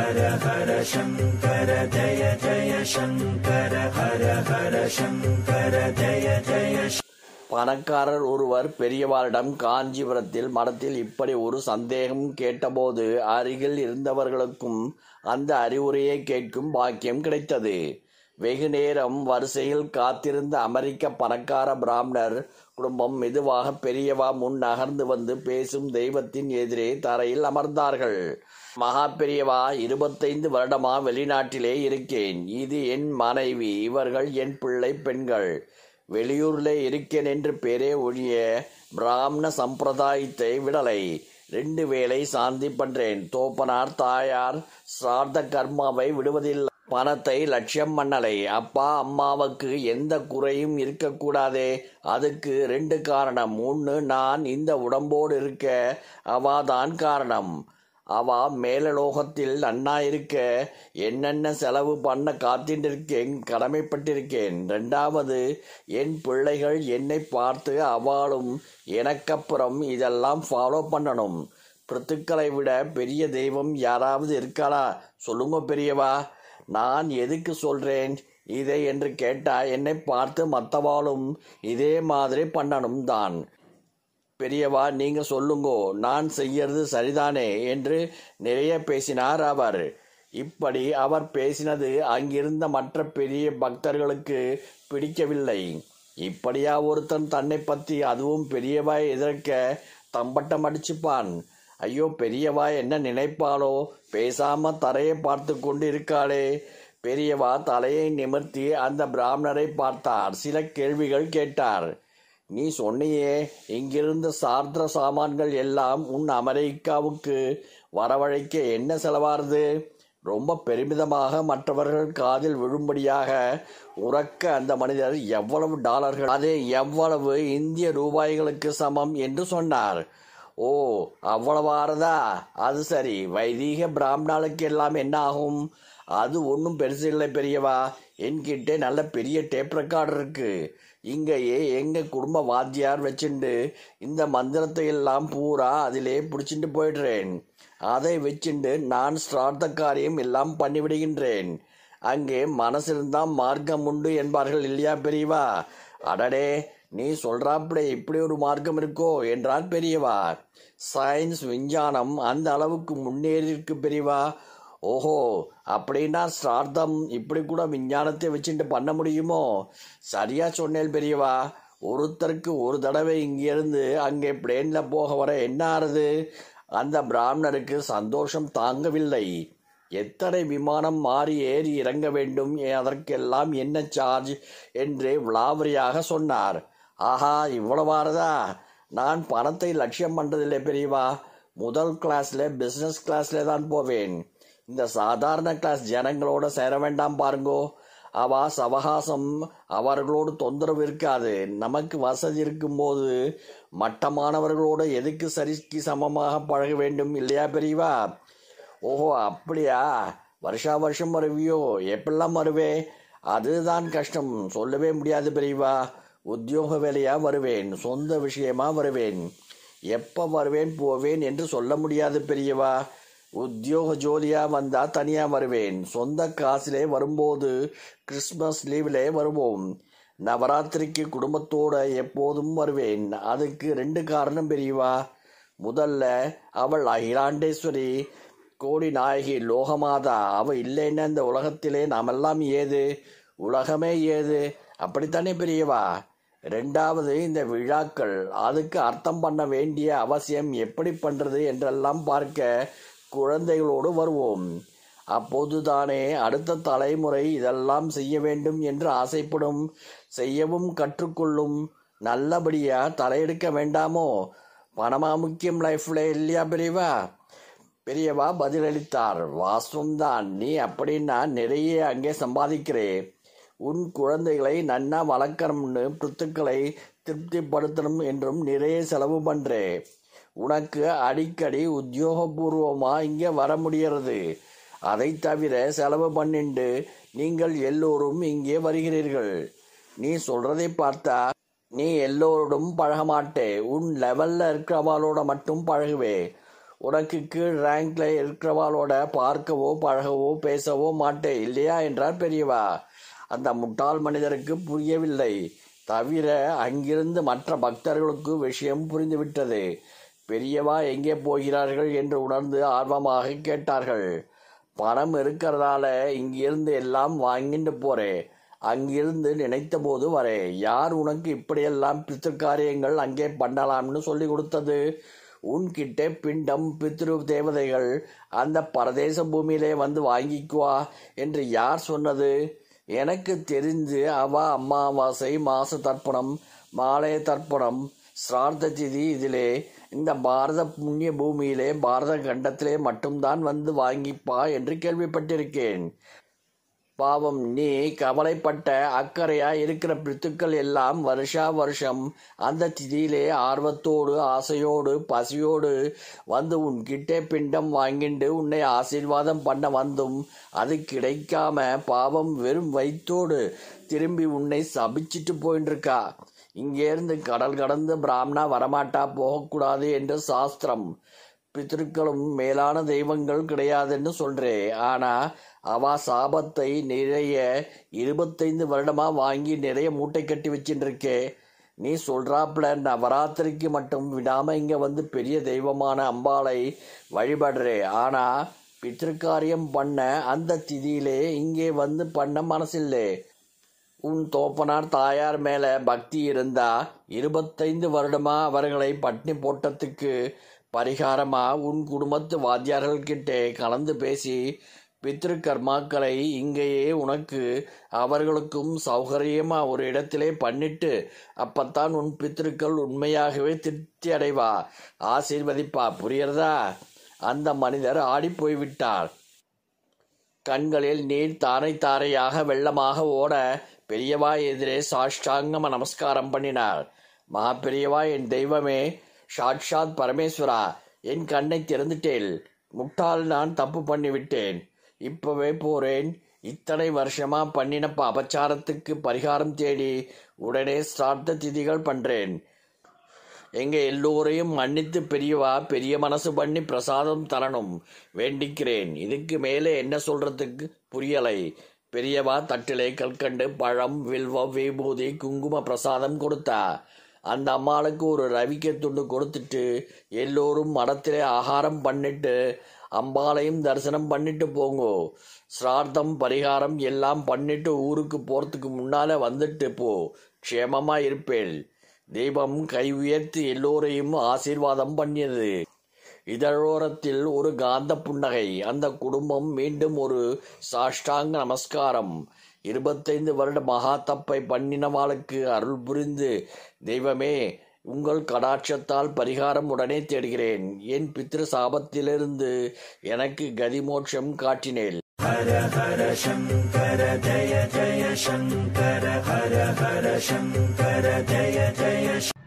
ஹர ஹர சங்கர ஜய ஜய சங்கர ஹர ஹர சங்கர ஜய ஜய. பணக்காரர் ஒருவர் பெரியவாரிடம் காஞ்சிபுரத்தில் மடத்தில் இப்படி ஒரு சந்தேகம் கேட்டபோது அருகில் இருந்தவர்களுக்கும் அந்த அறிவுரையை கேட்கும் பாக்கியம் கிடைத்தது. வெகு நேரம் வரிசையில் காத்திருந்த அமெரிக்க பணக்கார பிராமணர் குடும்பம் மெதுவாக பெரியவா முன் நகர்ந்து வந்து பேசும் தெய்வத்தின் எதிரே தரையில் அமர்ந்தார்கள். மகா பெரியவா, 25 வருடமா வெளிநாட்டிலே இருக்கேன். இது என் மனைவி, இவர்கள் என் பிள்ளை பெண்கள். வெளியூர்ல இருக்கேன் என்று பேரே ஒழிய பிராமண சம்பிரதாயத்தை விடலை. 2 வேளை சாந்தி பண்றேன். தோப்பனார் தாயார் சிரார்த்த கர்மாவை விடுவதில்லை. பணத்தை லட்சியம் பண்ணலை. அப்பா அம்மாவுக்கு எந்த குறையும் இருக்கக்கூடாதே. அதுக்கு 2 காரணம். 1, நான் இந்த உடம்போடு இருக்க அவாதான் காரணம். அவா மேலலோகத்தில் நன்னா இருக்க என்னென்ன செலவு பண்ண காத்திருக்கேன், கடமைப்பட்டிருக்கேன். 2வது, என் பிள்ளைகள் என்னை பார்த்து அவளும் எனக்கப்புறம் இதெல்லாம் ஃபாலோ பண்ணணும். பிருத்துக்களை விட பெரிய தெய்வம் யாராவது இருக்காளா? சொல்லுங்க பெரியவா. நான் எதுக்கு சொல்றேன் இதை என்று கேட்டா, என்னை பார்த்து மற்றவாளும் இதே மாதிரி பண்ணணும் தான். பெரியவா, நீங்க சொல்லுங்கோ, நான் செய்யறது சரிதானே என்று நிறைய பேசினார் அவர். இப்படி அவர் பேசினது அங்கிருந்த மற்ற பெரிய பக்தர்களுக்கு பிடிக்கவில்லை. இப்படியா ஒருத்தன் தன்னை பற்றி, அதுவும் பெரியவா எதிர்க்க தம்பட்டம் அடிச்சுப்பான்? ஐயோ, பெரியவா என்ன நினைப்பாளோ? பேசாம தரையை பார்த்து கொண்டு இருக்காளே. பெரியவா தலையை நிமிர்த்தி அந்த பிராமணரை பார்த்தார். சில கேள்விகள் கேட்டார். நீ சொன்னியே, இங்கிருந்த சார்த்திர சாமான்கள் எல்லாம் உன் அமெரிக்காவுக்கு வரவழைக்க என்ன செலவாருது? ரொம்ப பெருமிதமாக மற்றவர்கள் காதில் விழும்படியாக உறக்க அந்த மனிதர் எவ்வளவு டாலர்கள், அது எவ்வளவு இந்திய ரூபாய்களுக்கு சமம் என்று சொன்னார். ஓ, அவ்வளவாறதா? அது சரி. வைதீக பிராமணாளுக்கு எல்லாம் என்ன ஆகும்? அது ஒன்றும் பெருசு இல்லை பெரியவா. என்கிட்ட நல்ல பெரிய டேப் ரெக்கார்டர் இருக்கு. இங்கேயே எங்க குடும்ப வாத்தியார் வச்சுண்டு இந்த மந்திரத்தை எல்லாம் பூரா அதிலே பிடிச்சிட்டு போயிடுறேன். அதை வச்சுண்டு நான் சிரார்த்த காரியம் எல்லாம் பண்ணிவிடுகின்றேன். அங்கே மனசிருந்தா மார்க்கம் உண்டு என்பார்கள் இல்லையா பெரியவா? அடடே, நீ சொல்றாப்படி இப்படி ஒரு மார்க்கம் இருக்கோ என்றார் பெரியவா. சயின்ஸ் விஞ்ஞானம் அந்த அளவுக்கு முன்னேறி இருக்கு பெரியவா. ஓஹோ, அப்படின்னா சிரார்த்தம் இப்படி கூட விஞ்ஞானத்தை வச்சுட்டு பண்ண முடியுமோ? சரியா சொன்னேன் பெரியவா. ஒருத்தருக்கு ஒரு தடவை இங்கிருந்து அங்கே பிளேன்ல போக வர என்ன ஆறுது? அந்த பிராமணருக்கு சந்தோஷம் தாங்கவில்லை. எத்தனை விமானம் மாறி ஏறி இறங்க வேண்டும், அதற்கெல்லாம் என்ன சார்ஜ் என்று விளாவரியாக சொன்னார். ஆஹா, இவ்வளவாறதா? நான் பணத்தை லட்சியம் பண்றதில்லை பெரியவா. முதல் கிளாஸ்ல, பிசினஸ் கிளாஸ்ல தான் போவேன். இந்த சாதாரண கிளாஸ் ஜனங்களோட சேர வேண்டாம் பாருங்கோ. அவா சவகாசம், அவர்களோடு தொந்தரவு இருக்காது. நமக்கு வசதி இருக்கும்போது மட்டமானவர்களோட எதுக்கு சரிக்கு சமமாக பழக வேண்டும் இல்லையா பெரியவா? ஓஹோ, அப்படியா? வருஷா வருஷம் வருவியோ? எப்பெல்லாம் வருவே? அதுதான் கஷ்டம், சொல்லவே முடியாது பெரியவா. உத்தியோக வேலையா வருவேன், சொந்த விஷயமா வருவேன். எப்ப வருவேன் போவேன் என்று சொல்ல முடியாது பெரியவா. உத்தியோக ஜோலியா வந்தா தனியா வருவேன். சொந்த காசிலே வரும்போது கிறிஸ்மஸ் லீவ்லே வருவோம். நவராத்திரிக்கு குடும்பத்தோட எப்போதும் வருவேன். அதுக்கு 2 காரணம் பெரியவா. முதல்ல, அவள் அகிலாண்டேஸ்வரி, கோடி நாயகி, லோகமாதா. அவ இல்லைன்னா இந்த உலகத்திலே நாமெல்லாம் ஏது? உலகமே ஏது? அப்படித்தானே பெரியவா? 2வது, இந்த விழாக்கள், அதுக்கு அர்த்தம் பண்ண வேண்டிய அவசியம் எப்படி பண்றது என்றெல்லாம் பார்க்க குழந்தைகளோடு வருவோம். அப்போதுதானே அடுத்த தலைமுறை இதெல்லாம் செய்ய வேண்டும் என்று ஆசைப்படும், செய்யவும் கற்றுக்கொள்ளும். நல்லபடியா தலையெடுக்க வேண்டாமோ? பணமா முக்கியம் லைஃப்ல இல்லையா பெரியவா? பெரியவா பதிலளித்தார். வாஸ்தவம்தான். நீ அப்படின்னா நிறைய அங்கே சம்பாதிக்கிறே. உன் குழந்தைகளை நன்னா வளர்க்கணும்னு, பிருத்துக்களை திருப்திப்படுத்தணும் என்றும் நிறைய செலவு பண்றே. உனக்கு அடிக்கடி உத்தியோகபூர்வமா இங்க வர முடியறது. அதை தவிர செலவு பண்ணிண்டு நீங்கள் எல்லோரும் இங்கே வருகிறீர்கள். நீ சொல்றதை பார்த்தா நீ எல்லோரோடும் பழக மாட்டே. உன் லெவல்ல இருக்கிறவாளோட மட்டும் பழகுவே. உனக்கு கீழ் ரேங்க்ல இருக்கிறவாளோட பார்க்கவோ பழகவோ பேசவோ மாட்டே இல்லையா என்றார் பெரியவா. அந்த முட்டாள் மனிதருக்கு புரியவில்லை. தவிர அங்கிருந்து மற்ற பக்தர்களுக்கு விஷயம் புரிந்துவிட்டது. பெரியவா எங்கே போகிறார்கள் என்று உணர்ந்து ஆர்வமாக கேட்டார்கள். பணம் இருக்கிறதால இங்கிருந்து எல்லாம் வாங்கிட்டு போறே, அங்கிருந்து நினைத்த போது வரே. யார் உனக்கு இப்படியெல்லாம் பித்திருக்காரியங்கள் அங்கே பண்ணலாம்னு சொல்லி கொடுத்தது? உன்கிட்ட பிண்டம் பித்ரு தேவதைகள் அந்த பரதேச பூமியிலே வந்து வாங்கிக்குவா என்று யார் சொன்னது? எனக்கு தெரிந்து அவ அமாவாசை, மாச தர்ப்பணம், மாலய தர்ப்பணம், சிரார்த்த திதி இதிலே இந்த பாரத புண்ணிய பூமியிலே பாரத கண்டத்திலே மட்டும்தான் வந்து வாங்கிப்பா என்று கேள்விப்பட்டிருக்கேன். பாவம், நீ கவலைப்பட்ட அக்கறையா இருக்கிற பித்துக்கள் எல்லாம் வருஷா வருஷம் அந்த திதியிலே ஆர்வத்தோடு ஆசையோடு பசியோடு வந்து உன்கிட்டே பிண்டம் வாங்கிண்டு உன்னை ஆசீர்வாதம் பண்ண வந்தும் அது கிடைக்காம பாவம் வெறும் வயிற்றோடு திரும்பி உன்னை சபிச்சிட்டு போயின்றிருக்கா. இங்கேருந்து கடல் கடந்து பிராமணா வரமாட்டா, போகக்கூடாது என்று சாஸ்திரம். பித்திருக்களும் மேலான தெய்வங்கள் கிடையாதுன்னு சொல்றே. ஆனா அவ சாபத்தை நிறைய 25 வருடமா வாங்கி நிறைய மூட்டை கட்டி வச்சுருக்கே. நீ சொல்றாப்புல நவராத்திரிக்கு மட்டும் விடாம இங்க வந்து பெரிய தெய்வமான அம்பாளை வழிபடுறே. ஆனா பித்திருக்காரியம் பண்ண அந்த திதியிலே இங்கே வந்து பண்ண மனசில்லே. உன் தோப்பனார் தாயார் மேல பக்தி இருந்தா 25 வருடமா அவர்களை பட்னி போட்டதுக்கு பரிகாரமா உன் குடும்பத்து வாத்தியார்கள்கிட்டே கலந்து பேசி பித்ரு கர்மாக்களை இங்கேயே உனக்கு அவர்களுக்கும் சௌகரியமா ஒரு இடத்திலே பண்ணிட்டு அப்பத்தான் உன் பித்ருக்கள் உண்மையாகவே திருப்தி அடைவா, ஆசீர்வதிப்பா. புரியறதா? அந்த மனிதர் ஆடி போய்விட்டார். கண்களில் நீர் தாரை தாரையாக வெள்ளமாக ஓட பெரியவா எதிரே சாஷ்டாங்க நமஸ்காரம் பண்ணினார். மகா பெரியவா, என் தெய்வமே, சாட்சாத் பரமேஸ்வரா, என் கண்ணை திறந்துட்டேன். முட்டாள், நான் தப்பு பண்ணிவிட்டேன். இப்பவே போறேன். இத்தனை வருஷமா பண்ணின அபச்சாரத்துக்கு பரிகாரம் தேடி உடனே சிரார்த்த திதிகள் பண்றேன். எங்க எல்லோரையும் மன்னித்து பெரியவா பெரிய மனசு பண்ணி பிரசாதம் தரணும் வேண்டிக்கிறேன். இதுக்கு மேலே என்ன சொல்றதுக்கு புரியலை. பெரியவா தட்டிலே கல்கண்டு, பழம், வில்வம், விபூதி, குங்கும பிரசாதம் கொடுத்தா. அந்த அம்மாளுக்கு ஒரு ரவிக்கை துண்டு கொடுத்துட்டு எல்லோரும் மடத்திலே ஆகாரம் பண்ணிட்டு அம்பாளையும் தரிசனம் பண்ணிட்டு போங்கோ. சிரார்த்தம் பரிகாரம் எல்லாம் பண்ணிட்டு ஊருக்கு போறதுக்கு முன்னால வந்துட்டு போ, க்ஷேமமா இருப்பேள். தெய்வம் கை உயர்த்தி எல்லோரையும் ஆசீர்வாதம் பண்ணியது. இதழோரத்தில் ஒரு காந்த புன்னகை. அந்த குடும்பம் மீண்டும் ஒரு சாஷ்டாங்க நமஸ்காரம். 25 வருட மகா தப்பை பண்ணினவாளுக்கு அருள் புரிந்து, தெய்வமே, உங்கள் கடாட்சத்தால் பரிகாரம் உடனே தேடுகிறேன். என் பித்ரு சாபத்திலிருந்து எனக்கு கதிமோட்சம் காட்டினேன். ஹர ஹர சங்கர ஜய ஜய சங்கர, ஹர ஹர சங்கர ஜய ஜய